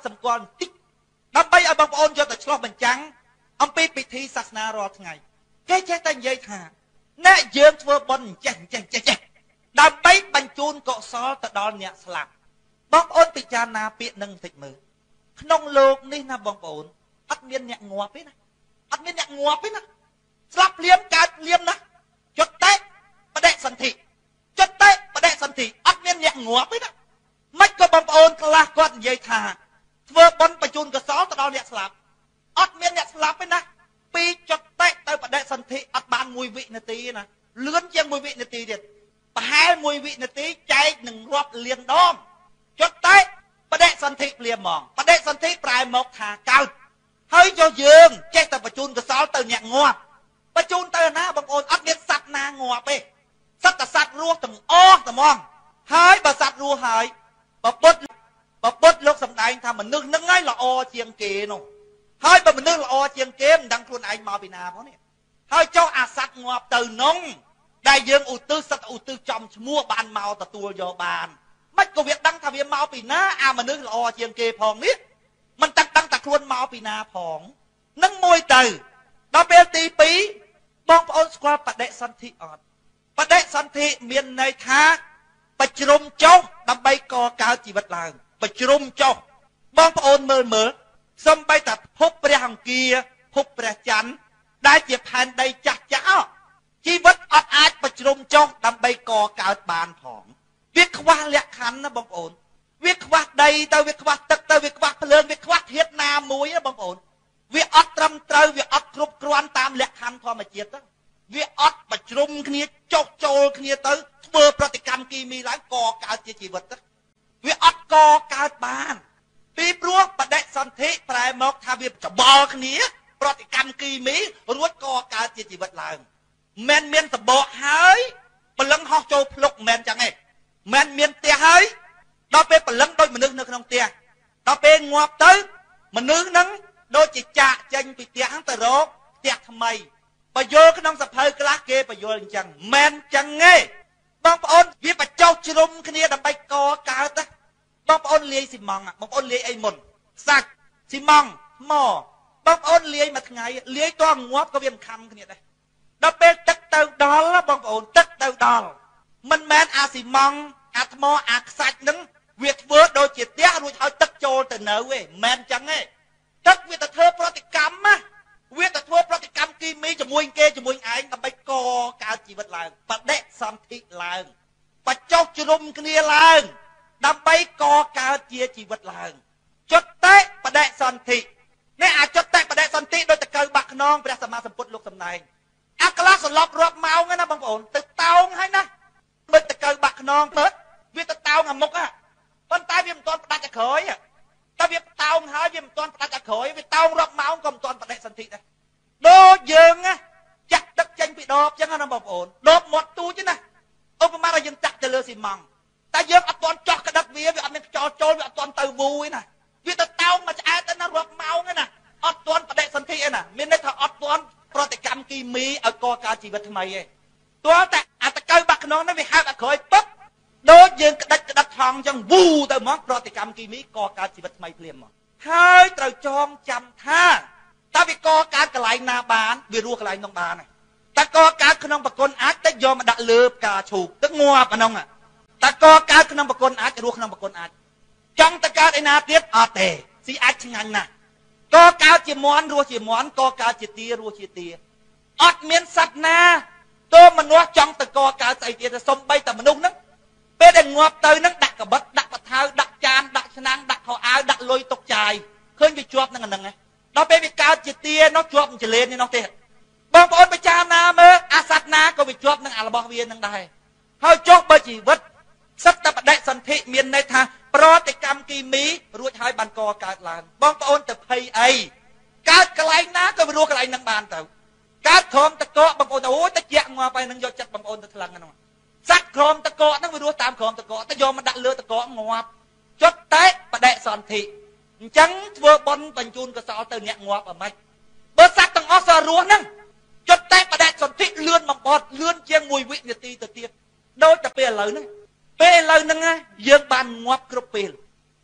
សម្គាល់បន្តិចដើម្បីឲ្យបងប្អូនយកទៅឆ្លោះបញ្ចាំងអំពីពិធីសាសនារាល់ថ្ងៃគេចេះតែនិយាយថាអ្នកយើងធ្វើបុណ្យចេះដើម្បីបញ្ជូនកុសលទៅដល់អ្នកស្លាប់បងប្អូនពិចារណាពាក្យនឹងបន្តិចមើលក្នុងលោកនេះណាបងប្អូនអត់មានអ្នកងាប់ទេណាអត់មានអ្នកងាប់ទេណាស្លាប់ភ្លាមកើតភ្លាមណាចុតតែបដិសន្ធិចុតតែបដិសន្ធិអត់មានអ្នកងាប់ទេណាមិនក៏បងប្អូនខ្លះគាត់និយាយថាធ្វើបុណ្យបញ្ជូនកុសលទៅដល់អ្នកស្លាប់អត់មានអ្នកស្លាប់ទេណាពីចុតតែទៅបដិសន្ធិអត់បាន1វិនាទីណាលឿនជាង1វិនាទីទៀតប្រហែល1វិនាទីចែកនឹងរាប់លានដងចុតតែបដិសន្ធិភ្លាមហ្មងបដិសន្ធិប្រែមកថាកើតហើយយកយើងចេះតែបញ្ជូនកុសលទៅអ្នកងាប់បញ្ជូនទៅណាបងប្អូនអត់មានសត្វណាងាប់ទេសត្វតែសត្វរស់ទាំងអស់តែហ្មងហើយបើសត្វរស់ហើយបពុតលោកសម្ដែងថាមនុស្សនឹងហើយល្អជាងគេនោះហើយបើមនុស្សល្អជាងគេមិនដឹងខ្លួនឯងមកពីណាផងនេះហើយចុះអាសត្វងាប់ទៅនោះដែលយើងឧទ្ទិសសត្វឧទ្ទិសចំឈ្មោះបានមកទទួលយកបានមិនក៏វាដឹងថាវាមកពីណាអាមនុស្សល្អជាងគេផងនេះមិនដឹងតែខ្លួនមកពីណាផងនឹងមួយទៅដល់ពេលទី2បងប្អូនស្គាល់បដិសន្ធិអត់បដិសន្ធិមានន័យថាបជ្រុំចុះដើម្បីកកើតជីវិតឡើងបជ្រុំចុះបងប្អូនមើលសំបីតែភពព្រះអង្គាភពព្រះច័ន្ទដែលជាផែនដីចាស់ជីវិតអត់អាចបជ្រុំចុះដើម្បីកកើតបានផងវាខ្វះលក្ខខណ្ឌណាបងប្អូនវាខ្វះដីទៅវាខ្វះទឹកទៅវាខ្វះភ្លើងវាខ្វះធាតុណាមួយណាបងប្អូនវាអត់ត្រឹមត្រូវវាអត់គ្រប់គ្រាន់តាមលក្ខខណ្ឌធម្មជាតិទៅវាអត់បជ្រុំគ្នាចុះចូលគ្នាទៅធ្វើប្រតិកម្មគីមីឡើងកកើតជាជីវិតទៅវាអត់កកើតបានពីព្រោះបដិសន្ធិប្រែមកថាវាច្បល់គ្នាប្រតិកម្មគីមីរួចកកើតជាជីវិតឡើងមិនមានសបកហើយព្រលឹងហោះចូលភ្លុកមិនចឹងទេមិនមានផ្ទះហើយដល់ពេលព្រលឹងដូចមនុស្សនៅក្នុងផ្ទះដល់ពេលងាប់ទៅមនុស្សហ្នឹងដូចជាចាក់ចេញពីផ្ទះហ្នឹងទៅរកផ្ទះថ្មីបើយល់ក្នុងសភៅខ្លះគេបញ្យល់អញ្ចឹងមិនចឹងទេបងប្អូនវាបញ្ចុះជ្រុំគ្នាដើម្បីកកើតណាបងប្អូនលាយស៊ីម៉ង់បងប្អូនលាយអីមុនសាច់ស៊ីម៉ង់ថ្មបងប្អូនលាយមួយថ្ងៃលាយតងាប់ក៏វាមិនខំគ្នាដែរដល់ពេលទឹកទៅដល់បងប្អូនទឹកទៅដល់មិនមែនអាស៊ីម៉ង់អាថ្មអាខ្សាច់នឹងវាធ្វើដូចជាផ្ទះរួចឲ្យទឹកចូលទៅនៅទេមិនចឹងទេទឹកវាទៅធ្វើប្រតិកម្មណាវាទៅធ្វើប្រតិកម្មគីមីជាមួយគេជាមួយឯងដើម្បីកកើតជីវិតឡើងបដិសន្ធិឡើងបញ្ចុះជ្រុំគ្នាឡើងដើម្បីកកើតជាជីវិតឡើងចុតតែបដិសន្ធិនេះអាចុតតែបដិសន្ធិដូចតកៅបាក់ខ្នងព្រះសម្មាសម្ពុទ្ធលោកសម្ដែងអាក្លាសន្លប់រាប់ម៉ោងណាបងប្អូនទៅតោងហើយណាមើលតកៅបាក់ខ្នងទៅវាទៅតោងអាមុខប៉ុន្តែវាមិនទាន់ផ្ដាច់អាក្រោយតែវាតោងហើយវាមិនទាន់ផ្ដាច់អាក្រោយវាតោងរាប់ម៉ោងក៏មិនទាន់បដិសន្ធិដែរដូចយើងចាក់ទឹកចេញពីដបចឹងណាបងប្អូនដបមាត់ទូចណាឧបមាថាយើងតាក់ទៅលើស៊ីម៉ង់តែយើងអត់ទាន់ចោះក្តឹបវាអត់មានខ្យល់ចូលវាអត់ទាន់ទៅវូឯណាវាទៅតោងមកឆ្អែតទៅណារាប់ម៉ោងឯណាអត់ទាន់បដិសន្ធិឯណាមានន័យថាអត់ទាន់ប្រតិកម្មគីមីឲ្យកកើតជីវិតថ្មីឯងទាល់តែអាតកៅបាក់ខ្នងនោះវាហៅអាក្រោយពឹបដូចយើងក្តិចថងចឹងវូទៅហ្មងប្រតិកម្មគីមីកកើតជីវិតថ្មីភ្លាមមកហើយត្រូវចងចាំថាតើវាកកើតកន្លែងណាបានវារស់កន្លែងនោះបានតែកកើតក្នុងប្រគុណអាចទៅយកមកដាក់លើផ្កាឈូកទឹកងាប់អានោះតែកកើតក្នុងប្រគុណអាចរស់ក្នុងប្រគុណអាចចង់ទៅកើតឯណាទៀតអត់ទេស៊ីអាចឆ្ងាញ់ណាស់កកើតជាមន់រស់ជាមន់កកើតជាទារស់ជាទាអត់មានសត្វណាទោះមនុស្សចង់ទៅកកើតស្អីទៀតសំបីតែមនុស្សហ្នឹងពេលដែលងាប់ទៅហ្នឹងដាក់កបិតដាក់បថៅដាក់ចានដាក់ឆ្នាំងដាក់ខោអាវដាក់លុយទុកចាយឃើញវាជាប់នឹងអាហ្នឹងដល់ពេលវាកើតជាទានោះជាប់ចលេននេះនោះទេបងប្អូនពិចារណាមើលអាសត្វណាក៏វាជាប់នឹងអារបស់វានឹងដែរហើយចុះបើជីវិតសិតតែបដិសន្ធិមានន័យថាប្រតិកម្មគីមីរួចហើយបានកកើតឡើងបងប្អូនទៅភ័យអីកើតកន្លែងណាក៏វារស់កន្លែងហ្នឹងបានទៅកើតក្រោមតកកបងប្អូនអូយតិចងាប់ហើយនឹងយកចិត្តបងប្អូនទៅថ្លឹងហ្នឹងសត្វក្រោមតកកហ្នឹងវារស់តាមក្រោមតកកទៅយកមកដាក់លើតកកងាប់ចុតតែបដិសន្ធិអញ្ចឹងធ្វើបុណ្យបញ្ជូនកុសលទៅអ្នកងាប់អ្ហ្មិចបើសត្វទាំងអស់សរស់ហ្នឹងចុតតែបដិសន្ធិលឿនបំផុតលឿនជាង1វិនាទីទៅទៀតដូចតែពេលឥឡូវហ្នឹងយើងបានងាប់គ្រប់ពេល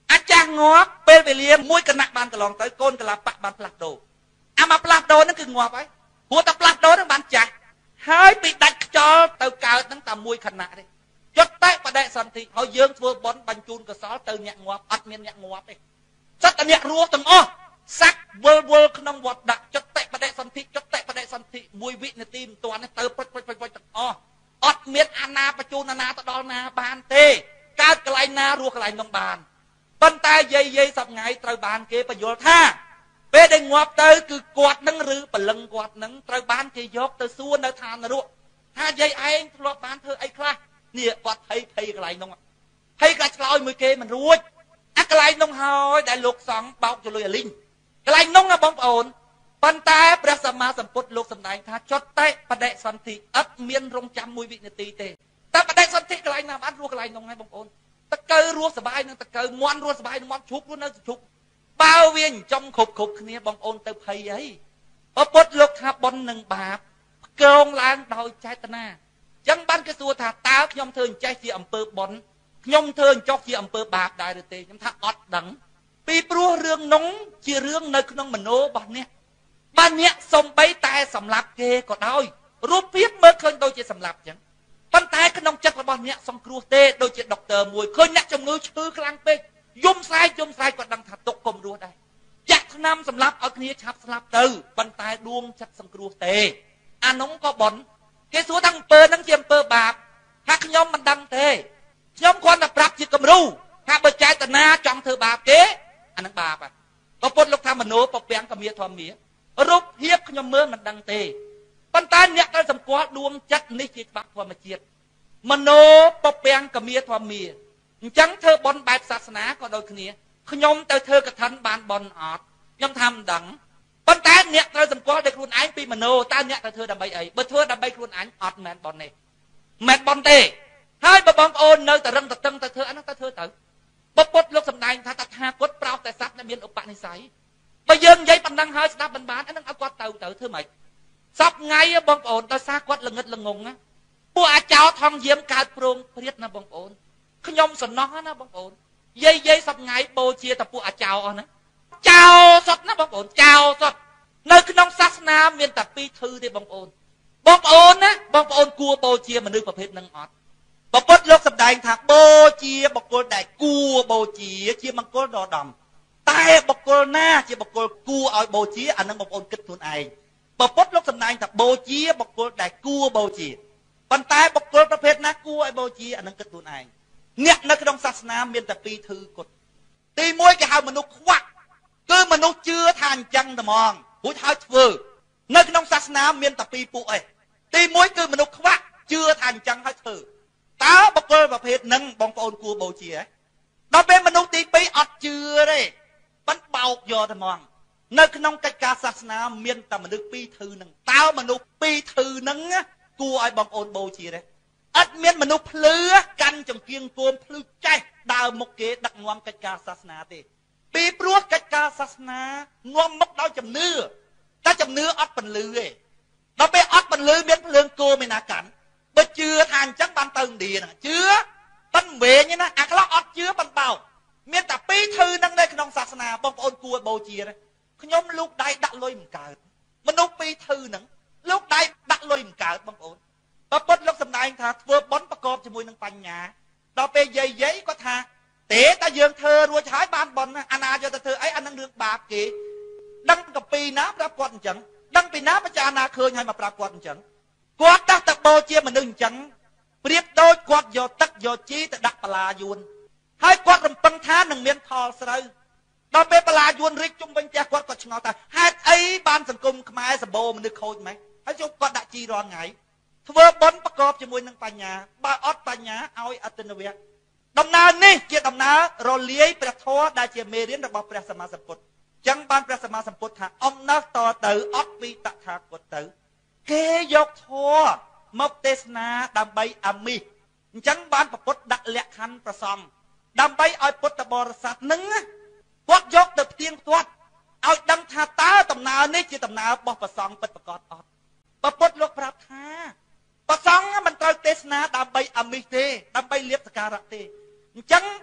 អាចាស់ងាប់ពេលវេលាមួយគណៈបានកន្លងទៅកូនកលាបៈបានផ្លាស់ដូរអាមកផ្លាស់ដូរហ្នឹងគឺងាប់ហើយព្រោះតែផ្លាស់ដូរហ្នឹងបានចាស់ហើយពីដាច់ខ្យល់ទៅកើតហ្នឹងតែមួយគណៈទេចុតតែបដិសន្ធិហើយយើងធ្វើបុណ្យបញ្ជូនកសលទៅអ្នកងាប់អត់មានអ្នកងាប់ទេសត្វតែអ្នករស់ទាំងអស់សักវល់ក្នុងវត្តដាក់ចុតតែបដិសន្ធិចុតតែបដិសន្ធិមួយវិនាទីមិនទាន់ទៅព្រិចទាំងអស់អត់មានអាណាបញ្ជូនអាណាទៅដល់ណាបានទេកើតកន្លែងណារស់កន្លែងនោះបានប៉ុន្តែយាយសប្ងៃត្រូវបានគេបញ្យល់ថាពេលដែលងាប់ទៅគឺគាត់នឹងឬបលឹងគាត់នឹងត្រូវបានគេយកទៅសួរនៅឋាននរកថាយាយឯងធ្លាប់បានធ្វើអីខ្លះនេះគាត់ភ័យកន្លែងនោះភ័យខ្លាចឆ្លោយមួយគេមិនរួចអាកន្លែងនោះហើយដែលលោកសង្ឃបោកចលុយអាលីងកន្លែងនោះបងប្អូនប៉ុន្តែព្រះសម្មាសម្ពុទ្ធលោកសម្ដែងថាចុតតែបដិសន្ធិអត់មានរងចាំមួយវិនាទីទេតែបដិសន្ធិកន្លែងណាបានរស់កន្លែងនោះហើយបងប្អូនតកើរស់សบายនឹងតកើមន់រស់សบายនឹងមន់ឈប់រស់នៅឈប់បើវាចំគ្រប់គ្នាបងប្អូនទៅភ័យអីព្រះពុទ្ធលោកថាបុណ្យនិងបាបផ្គងឡើងដោយចេតនាចឹងបានគេសួរថាតើខ្ញុំធ្វើអញ្ចេះជាអំពើបុណ្យខ្ញុំធ្វើអញ្ចោះជាអំពើបាបដែរឬទេខ្ញុំថាអត់ដឹងពីព្រោះរឿងនោះជារឿងនៅក្នុងមโนរបស់អ្នកបានអ្នកសំបីតែសម្លាប់គេក៏ដោយរូបភាពមើលឃើញដូចជាសម្លាប់ចឹងប៉ុន្តែក្នុងចិត្តរបស់អ្នកសង្គ្រោះទេដូចជាដុកទ័រមួយឃើញអ្នកជំងឺឈឺខ្លាំងពេកយំស្រែកគាត់ដឹងថាទុកកុំរស់ដែរចាក់ថ្នាំសម្លាប់ឲ្យគ្នាឆាប់ស្លាប់ទៅប៉ុន្តែដួងចិត្តសង្គ្រោះទេអានោះក៏បន់គេសួរថាអំពើហ្នឹងជាអំពើបាបថាខ្ញុំមិនដឹងទេខ្ញុំគ្រាន់តែប្រាប់ជាគំរូថាបើចេតនាចង់ធ្វើបាបគេអានឹងបាបហើយព្រះពុទ្ធលោកថាមโนពពាំងកមាធម្មារូបភាពខ្ញុំមើលមិនដឹងទេប៉ុន្តែអ្នកត្រូវសម្គាល់ដួងចិត្តនេះជាច្បាប់ធម្មជាតិមโนពពាំងកមាធម្មាអញ្ចឹងធ្វើបុណ្យបែបសាសនាក៏ដូចគ្នាខ្ញុំទៅធ្វើកឋិនបានបុណ្យអត់ខ្ញុំថាមិនដឹងប៉ុន្តែអ្នកត្រូវសម្គាល់ដោយខ្លួនឯងពីមโนតើអ្នកត្រូវធ្វើដើម្បីអីបើធ្វើដើម្បីខ្លួនឯងអត់មែនបុណ្យនេះមិនបុណ្យទេហើយបើបងប្អូននៅតែរឹងតឹងទៅធ្វើអានោះទៅធ្វើទៅពុទ្ធលោកសម្ដែងថាតថាគតប្រោសតែសត្វដែលមានឧបនិស្ស័យបើយើងនិយាយប៉ុណ្ណឹងហើយស្ដាប់បានអានឹងឲ្យគាត់ទៅធ្វើម៉េចសពថ្ងៃបងប្អូនដោយសារគាត់ល្ងឹតល្ងងណាពួកអាចោថងយាមកើតប្រងព្រាតណាបងប្អូនខ្ញុំសំណោះណាបងប្អូនយាយសពថ្ងៃបូជាតែពួកអាចោអស់ណាចោសុតណាបងប្អូនចោសុតនៅក្នុងសាសនាមានតែពីរធឺទេបងប្អូនណាបងប្អូនគួរបូជាមនុស្សប្រភេទហ្នឹងអត់ព្រះពុទ្ធលោកសម្ដែងថាបូជាបុគ្គលដែលគួរបូជាមង្គលដ៏ដំតែបុគ្គលណាជាបុគ្គលគួរឲ្យបូជាអានឹងបងប្អូនគិតខ្លួនឯងព្រះពុទ្ធលោកសម្ដែងថាបូជាបុគ្គលដែលគួរបូជាប៉ុន្តែបុគ្គលប្រភេទណាគួរឲ្យបូជាអានឹងគិតខ្លួនឯងអ្នកនៅក្នុងសាសនាមានតែពីរធឺគត់ទី1គេហៅមនុស្សខ្វាក់គឺមនុស្សជឿថាអញ្ចឹងតែហ្មងរួចហើយធ្វើនៅក្នុងសាសនាមានតែពីរពួកឯងទី1គឺមនុស្សខ្វាក់ជឿថាអញ្ចឹងហើយធ្វើតើបុគ្គលប្រភេទហ្នឹងបងប្អូនគួរបូជាដល់ពេលមនុស្សទី2អត់ជឿទេបានបោកយកតែហ្មងនៅក្នុងកិច្ចការសាសនាមានតែមនុស្សពីរធឺហ្នឹងតើមនុស្សពីរធឺហ្នឹងគួរឲ្យបងប្អូនបូជាទេអត់មានមនុស្សភ្លឺកាន់ចង្គៀងគោមភ្លឺចេះដើរមុខគេដឹកនាំកិច្ចការសាសនាទេពីព្រោះកិច្ចការសាសនានាំមុខដោយជំនឿតែជំនឿអត់ពន្លឺទេដល់ពេលអត់ពន្លឺមានភ្លើងគោមានណាកាន់បើជឿថាអញ្ចឹងបានទៅឥណ្ឌាហ្នឹងជឿប៉ុន្តែវិញណាអាខ្លះអត់ជឿប៉ុន្តែបោកមានតែពីរធឺហ្នឹងនៅក្នុងសាសនាបងប្អូនគួរបូជាទេខ្ញុំលូកដៃដាក់លុយមិនកើតមនុស្សពីរធឺហ្នឹងលូកដៃដាក់លុយមិនកើតបងប្អូនព្រះពុទ្ធលោកសម្ដែងថាធ្វើបុណ្យប្រកបជាមួយនឹងបញ្ញាដល់ពេលយាយគាត់ថាទេតែយើងធ្វើរួចហើយបានបុណ្យអាណាយកទៅធ្វើអីអានឹងរឿងបាបគេដឹងកពីណាប្រាប់គាត់អញ្ចឹងដឹងពីណាបច្ចាណាឃើញហើយមកប្រាប់គាត់អញ្ចឹងគាត់តែទៅបូជាមនុស្សអញ្ចឹងប្រៀបដូចគាត់យកទឹកយកជីទៅដាក់បលាយួនហើយគាត់រំពឹងថានឹងមានផលស្រូវដល់ពេលបលាយួនរិចជុំវិញផ្ទះគាត់ក៏ឆ្ងល់ថាហេតុអីបានសង្គមខ្មែរសម្បូរមនុស្សខូចម៉េចហើយជុំគាត់ដាក់ជីរាល់ថ្ងៃធ្វើបុណ្យប្រកបជាមួយនឹងបញ្ញាបើអត់បញ្ញាឲ្យអតិនវៈដំណើរនេះជាដំណើររលាយព្រះធម៌ដែលជាមេរៀនរបស់ព្រះសម្មាសម្ពុទ្ធចឹងបានព្រះសម្មាសម្ពុទ្ធថាអំណើតទៅអត់ពីតថាគតទៅគេយកធម៌មកទេសនាដើម្បីអាមិសអញ្ចឹងបានព្រះពុទ្ធដាក់លក្ខខណ្ឌប្រសំដើម្បីឲ្យពុទ្ធបរិស័ទនឹងគាត់យកទៅផ្ទៀងផ្ទាត់ឲ្យដឹងថាតើដំណើរនេះជាដំណើររបស់ព្រះសង្ឃពិតប្រាកដអត់ព្រះពុទ្ធលោកប្រាប់ថាព្រះសង្ឃមិនត្រូវទេសនាដើម្បីអាមិសទេដើម្បីលៀបសក្ការៈទេអញ្ចឹងត្រូវ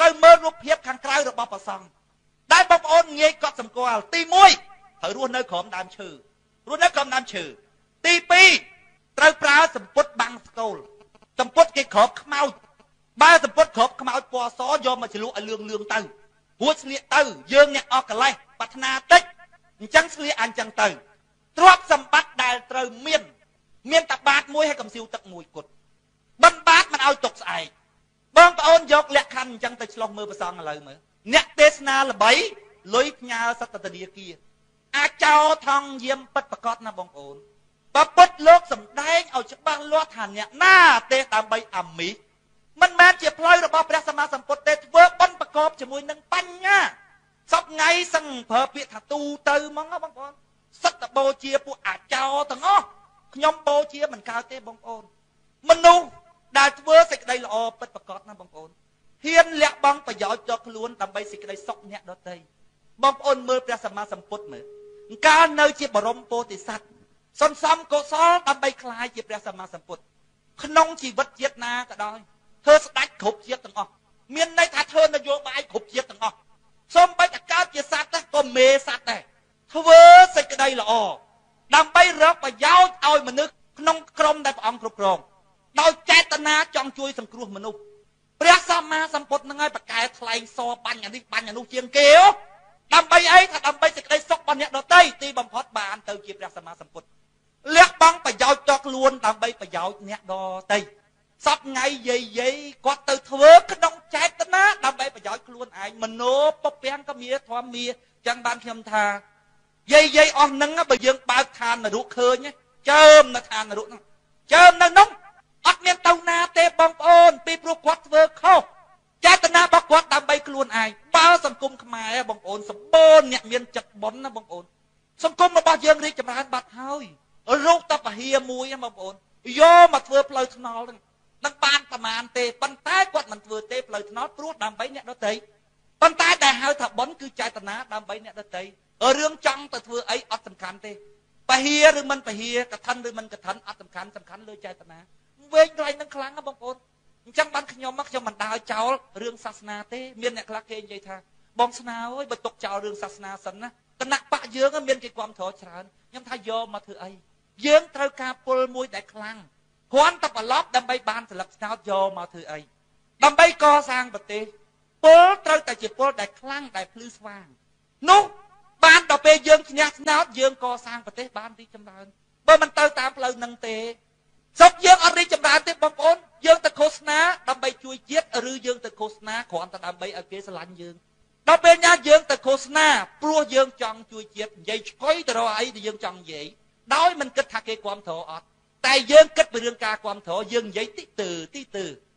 ត្រូវមើលរូបភាពខាងក្រៅរបស់ព្រះសង្ឃដែលបងប្អូនងាយកត់សម្គាល់ទី1ត្រូវរស់នៅក្រោមដើមឈើរស់នៅក្រោមដើមឈើទី2ត្រូវប្រើសម្ពុតបាំងស្គលសម្ពុតគេក្របខ្មោចបើសម្ពុតក្របខ្មោចពណ៌សយកមកជ្រលក់ឲ្យលឿងទៅរួចស្លៀកទៅយើងអ្នកអស់កលេសប្រាថ្នាតិចអញ្ចឹងស្លៀកអញ្ចឹងទៅទ្រព្យសម្បត្តិដែលត្រូវមានតែបាតមួយហើយកុំស៊ីវទឹកមួយគត់បិណ្ឌបាតមិនឲ្យទុកស្អែកបងប្អូនយកលក្ខខណ្ឌអញ្ចឹងទៅឆ្លោះមើលព្រះសង្ឃឥឡូវមើលអ្នកទេសនាល្បីលុយផ្ញើសត្វធនាគារអាចោថងយាមពិតប្រកបណាបងប្អូនបើពិតលោកសំដែងឲ្យច្បាស់លាស់ថាអ្នកណាទេសដើម្បីអាមីមិនមែនជាផ្លូវរបស់ព្រះសម្មាសម្ពុទ្ធទេធ្វើបន់ប្រកបជាមួយនឹងបញ្ញាសពថ្ងៃសឹងប្រើពាក្យថាទូទៅហ្មងបងប្អូនសិតតបូជាពួកអាចោទាំងអស់ខ្ញុំបូជាមិនកើតទេបងប្អូនមនុស្សដែលធ្វើសេចក្តីល្អពិតប្រកបណាបងប្អូនហ៊ានលះបង់ប្រយោជន៍ដល់ខ្លួនដើម្បីសេចក្តីសុខអ្នកដទៃបងប្អូនមើលព្រះសម្មាសម្ពុទ្ធមើលកាលនៅជាបរមពោធិសត្វសន្សំកុសលដើម្បីក្លាយជាព្រះសម្មាសម្ពុទ្ធក្នុងជីវិតជាតិណាក៏ដោយធ្វើស្ដេចគ្រប់ជាតិទាំងអស់មានន័យថាធ្វើនយោបាយគ្រប់ជាតិទាំងអស់សូម្បីតែកើតជាសត្វក៏មេសត្វដែរធ្វើសេចក្តីល្អដើម្បីរកប្រយោជន៍ឲ្យមនុស្សក្នុងក្រុមដែលព្រះអង្គគ្រប់គ្រងដោយចេតនាចង់ជួយសង្គ្រោះមនុស្សព្រះសម្មាសម្ពុទ្ធនឹងឲ្យប្រកែថ្លែងសបាញ់អានេះបាញ់អានោះជាងគេដើម្បីអីថាដើម្បីសេចក្តីសុខរបស់អ្នកដទៃទីបំផុតបានទៅជាព្រះសម្មាសម្ពុទ្ធលះបង់ប្រយោជន៍ដល់ខ្លួនដើម្បីប្រយោជន៍អ្នកដទៃសពថ្ងៃយាយគាត់ទៅធ្វើក្នុងចេតនាដើម្បីប្រយោជន៍ខ្លួនឯងមโนពពាំងក៏មានធម្មមាចឹងបានខ្ញុំថាយាយអស់ហ្នឹងបើយើងបើកឋាននរកឃើញចើមនៅឋាននរកហ្នឹងចើមនៅនោះអត់មានទៅណាទេបងប្អូនពីព្រោះគាត់ធ្វើខុសចេតនារបស់គាត់ដើម្បីខ្លួនឯងបើសង្គមខ្មែរបងប្អូនសម្បូរអ្នកមានចិត្តបុណ្យណាបងប្អូនសង្គមរបស់យើងរីកចម្រើនបាត់ហើយរូបតពហិមួយបងប្អូនយកមកធ្វើផ្លូវថ្នល់ហ្នឹងនឹងបានប្រមាណទេប៉ុន្តែគាត់មិនធ្វើទេផ្លូវថ្នល់ព្រោះដើម្បីអ្នកដទៃប៉ុន្តែដែលហៅថាបុណ្យគឺចេតនាដើម្បីអ្នកដទៃរឿងចង់ទៅធ្វើអីអត់សំខាន់ទេពហិឬមិនពហិកឋិនឬមិនកឋិនអត់សំខាន់លើចេតនាវែងកន្លែងហ្នឹងខ្លាំងណាបងប្អូនអញ្ចឹងបានខ្ញុំមិនដើរចោលរឿងសាសនាទេមានអ្នកខ្លះគេនិយាយថាបងស្នាអើយបើຕົកចោលរឿងសាសនាសិនណាគណៈបកយើងមានគេគាំទ្រច្រើនខ្ញុំថាយកមកធ្វើអីយើងត្រូវការពលមួយដែលខ្លាំងគ្រាន់តែប្រឡប់ដើម្បីបានស្លឹកស្នោតយកមកធ្វើអីដើម្បីកសាងប្រទេសពលត្រូវតែជាពលដែលខ្លាំងដែលភ្លឺស្វាងនោះបានដល់ពេលយើងឈ្នះស្នោតយើងកសាងប្រទេសបានរីកចម្រើនបើមិនទៅតាមផ្លូវនឹងទេសុខយើងអត់រីកចម្រើនទេបងប្អូនយើងទៅឃោសនាដើម្បីជួយជាតិឬយើងទៅឃោសនាគ្រាន់តែដើម្បីឲ្យគេស្រឡាញ់យើងដល់ពេលណាយើងទៅឃោសនាព្រោះយើងចង់ជួយជាតិនិយាយឆ្កុយទៅរកអីដែលយើងចង់និយាយដោយមិនគិតថាគេគាំទ្រអត់តែយើងគិតពីរឿងការគាំទ្រយើងនិយាយទីទើ